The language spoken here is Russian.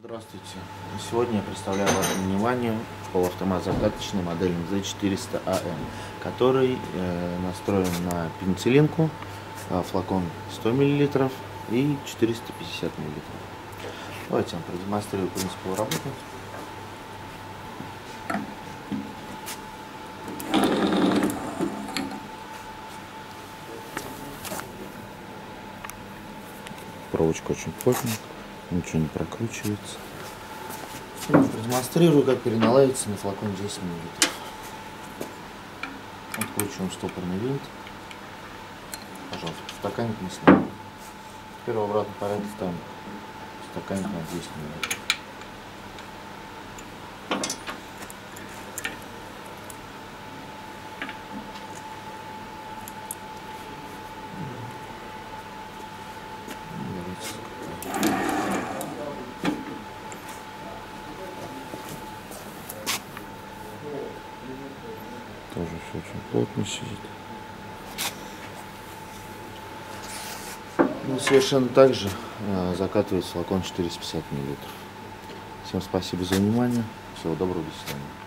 Здравствуйте! Сегодня я представляю вашему вниманию полуавтомат закаточный модели Z400AM, который настроен на пенициллинку, флакон 100 мл и 450 мл. Давайте я вам продемонстрирую принцип его работы. Проволочка очень плотная, ничего не прокручивается. Продемонстрирую, как переналадится на флакон 10 мл. Откручиваем стопорный винт. Пожалуйста, стаканник не снимаем. Теперь в обратном порядке ставим стаканник на 10 мл. Тоже все очень плотно сидит. Ну, совершенно так же закатывается флакон 450 мл. Всем спасибо за внимание. Всего доброго, до свидания.